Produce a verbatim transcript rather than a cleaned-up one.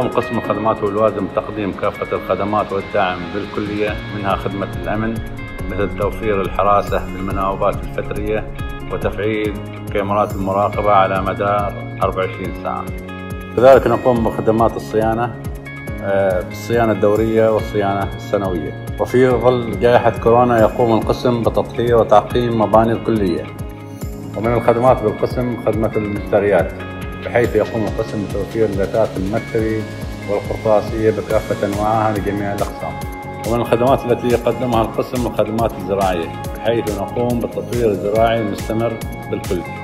يقوم قسم الخدمات واللوازم بتقديم كافة الخدمات والدعم بالكلية، منها خدمة الأمن مثل توفير الحراسة بالمناوبات الفترية وتفعيل كاميرات المراقبة على مدار أربعة وعشرين ساعة. كذلك نقوم بخدمات الصيانة بالصيانة الدورية والصيانة السنوية. وفي ظل جائحة كورونا يقوم القسم بتطهير وتعقيم مباني الكلية. ومن الخدمات بالقسم خدمة المشتريات، بحيث يقوم القسم بتوفير اللتات المكتبي والقرطاسية بكافة أنواعها لجميع الأقسام. ومن الخدمات التي يقدمها القسم الخدمات الزراعية، بحيث نقوم بالتطوير الزراعي المستمر بالكل.